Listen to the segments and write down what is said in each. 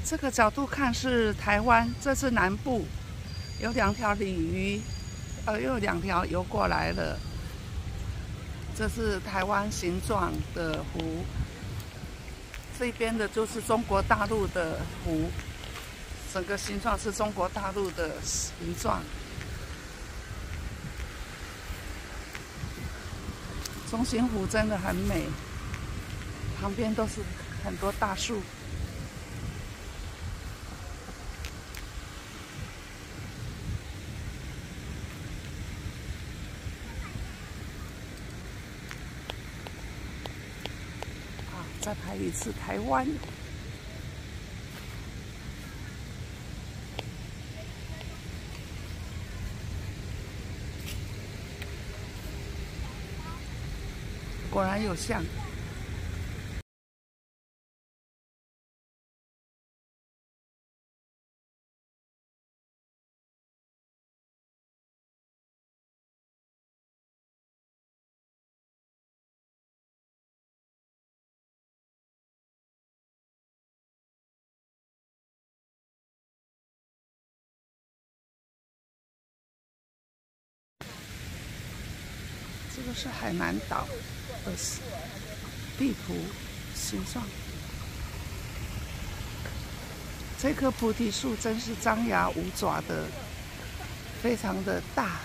这个角度看是台湾，这是南部，有2条鲤鱼，又2条游过来了。这是台湾形状的湖，这边的就是中国大陆的湖，整个形状是中国大陆的形状。中心湖真的很美，旁边都是很多大树。再拍一次台湾。果然有像。这个是海南岛的地图形状。这棵菩提树真是张牙舞爪的，非常的大。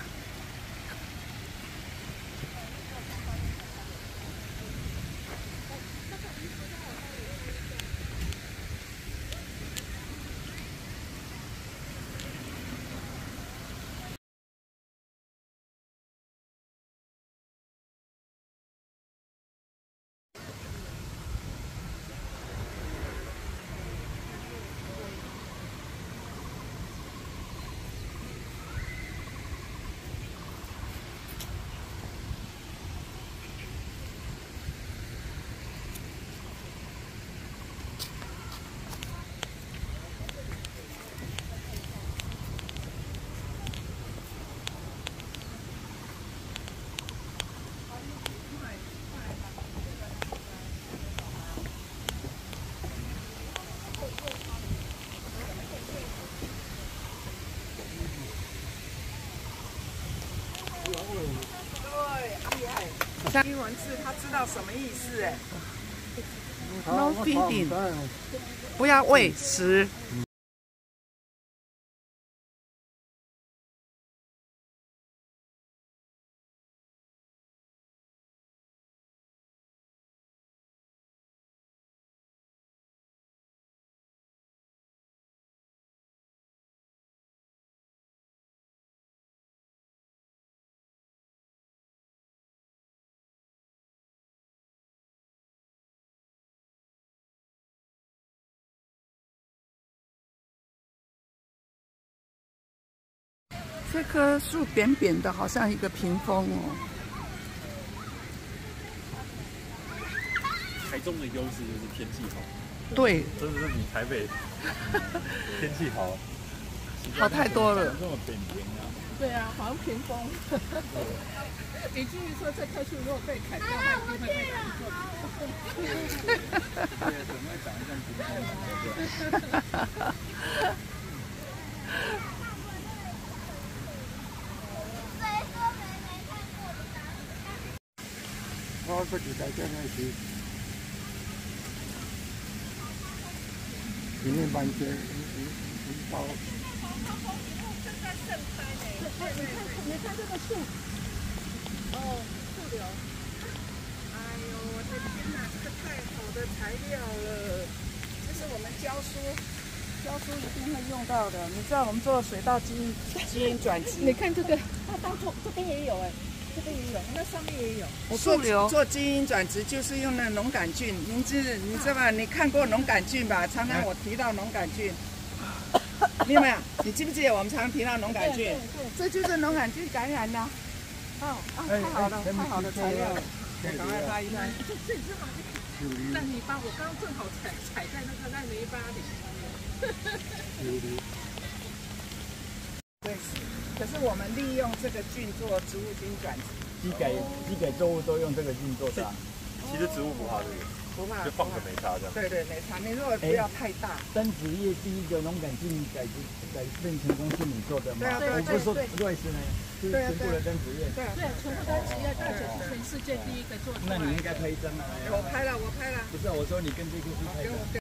英文字他知道什么意思哎 ？No feeding， 不要喂食。这棵树扁扁的，好像一个屏风哦。 台中的优势就是天气好。 对， 真的是比台北天气好， 好太多了。 这么扁平啊？ 对啊，好像屏风。以至于说这棵树如果被砍掉，它一定会被砍掉。 对，怎么会长得像屏风呢？ 我不知道这个是，里面搬些包。 正在盛开呢。你看这个树，哦，树瘤。哎呦，我的天哪，这个太好的材料了！这是我们教书一定会用到的。你知道我们做水稻基因转殖，你看这个，它当初这边也有哎。这边也有，那上面也有。我做基因转殖就是用那农杆菌，你知道吧？你看过农杆菌吧？常常我提到农杆菌，你有没有？你记不记得我们常提到农杆菌？对，这就是农杆菌感染的。哦，太好了，太好的材料了，赶快拍一拍。这只马烂泥巴，我刚刚正好踩在那个烂泥巴里。对。可是我们利用这个菌做植物基因转殖， 基给作物都用这个菌做的，其实植物不怕这个。 不怕， 就放着没差这样。 对对，没差。你如果不要太大。 灯子业第一个龙岗境改变成功是你做的吗？我不是说瑞士呢，是全部的灯子业。 对， 全部灯子业，而且是全世界第一个做出来。 那你应该拍一张啊！ 我拍了。 不是，我说你跟这个去拍的。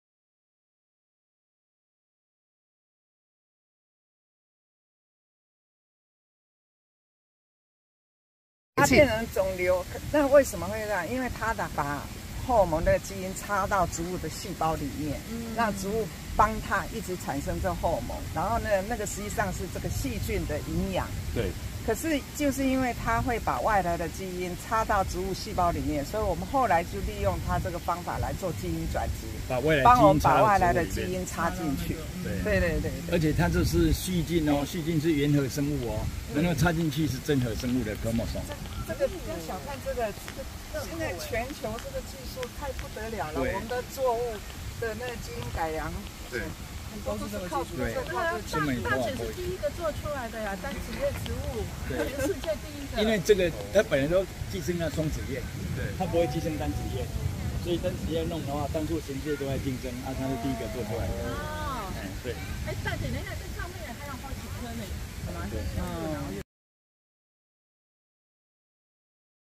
它变成肿瘤，那为什么会这样？因为它把荷尔蒙的基因插到植物的细胞里面，让植物帮它一直产生这荷尔蒙。然后呢，那个实际上是这个细菌的营养。 对。 可是就是因为它会把外来的基因插到植物细胞里面，所以我们后来就利用它这个方法来做基因转殖，帮我们把外来的基因插进去。对。 而且它这是细菌哦，细菌是原核生物哦，然后插进去是真核生物的科莫松。 这个不要小看这个，现在全球这个技术太不得了了。我们的作物的那个基因改良， 对。 都是靠这个， 大姐是第一个做出来的呀，单子叶植物，全世界第一个。 因为这个它本来都寄生了双子叶，对，它不会寄生单子叶，所以单子叶弄的话，当初全世界都在竞争，它是第一个做出来的。 哦， 对。 大姐，等一下，这上面还有好几颗呢。 对。